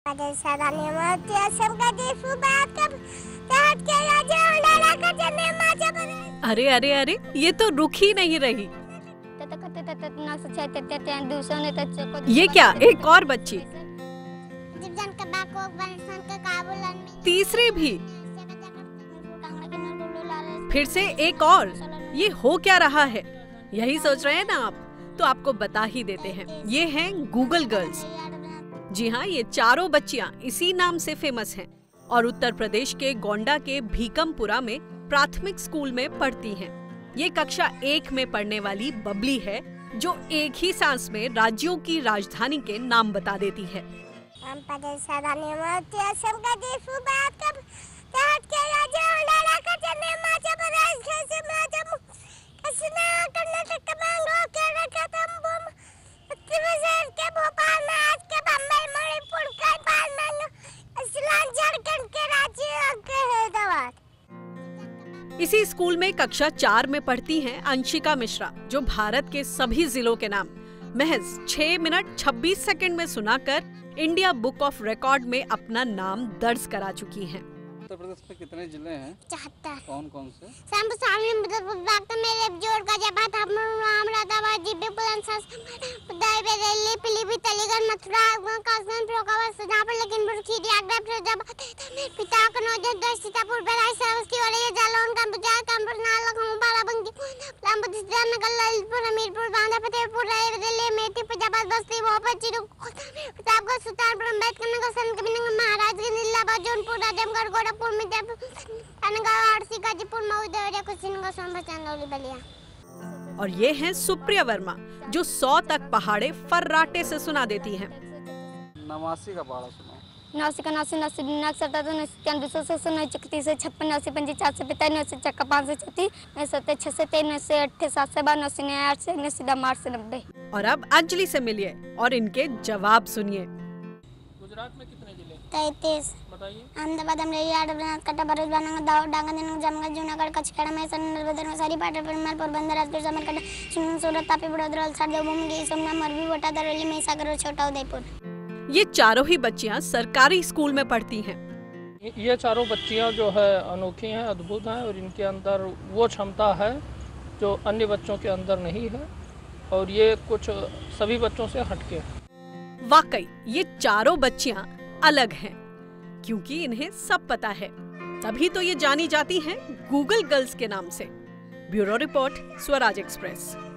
अरे अरे अरे, ये तो रुक ही नहीं रही। ये क्या, एक और बच्ची, तीसरी भी, फिर से एक और। ये हो क्या रहा है, यही सोच रहे हैं ना आप? तो आपको बता ही देते हैं, ये हैं गूगल गर्ल्स। जी हाँ, ये चारों बच्चियां इसी नाम से फेमस हैं और उत्तर प्रदेश के गोंडा के भीकमपुरा में प्राथमिक स्कूल में पढ़ती हैं। ये कक्षा 1 में पढ़ने वाली बबली है, जो एक ही सांस में राज्यों की राजधानी के नाम बता देती है। इसी स्कूल में कक्षा 4 में पढ़ती हैं अंशिका मिश्रा, जो भारत के सभी जिलों के नाम महज 6 मिनट 26 सेकंड में सुनाकर इंडिया बुक ऑफ रिकॉर्ड में अपना नाम दर्ज करा चुकी हैं। उत्तर प्रदेश में कितने जिले हैं? 74। कौन कौन से? और ये हैं सुप्रिया वर्मा, जो 100 तक पहाड़े फर्राटे से सुना देती हैं। 89 का पहाड़ा सुनाओ। 89 का 89 89 99 97 96 56 90 55 45 चक्का 534 90। और अब अंजलि से मिलिए और इनके जवाब सुनिए। गुजरात में कितने जिले? 33। बताइए। अहमदाबाद, अमरेली, कटक, भरूच, भावनगर, दाहोद, डांगरदेव, जामनगर, जूनागढ़, कच्छ, खेड़ा, महसाणा, नर्मदा, नवसारी, पाटण, परमार, पोरबंदर, राजगीर, साबरकांठा, सूरत, तापी, वडोदरा, वलसाड, देवभूमि, गिर सोमनाथ, मोरबी, बोटाद, अरवली, महिसागर और छोटा उदयपुर। ये चारों ही बच्चियां सरकारी स्कूल में पढ़ती हैं। ये चारों बच्चियां जो है अनोखी हैं, अद्भुत हैं और इनके अंदर वो क्षमता है जो अन्य बच्चों के अंदर नहीं है और ये कुछ सभी बच्चों से हटके है। वाकई ये चारों बच्चियां अलग हैं, क्योंकि इन्हें सब पता है, तभी तो ये जानी जाती हैं गूगल गर्ल्स के नाम से। Bureau report, Swaraj express.